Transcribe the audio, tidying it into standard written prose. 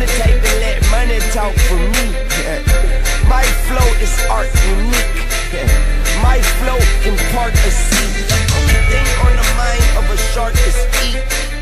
the type to let money talk for me. My flow is art unique. My flow impart a seed. The only thing on the mind of a shark is eat.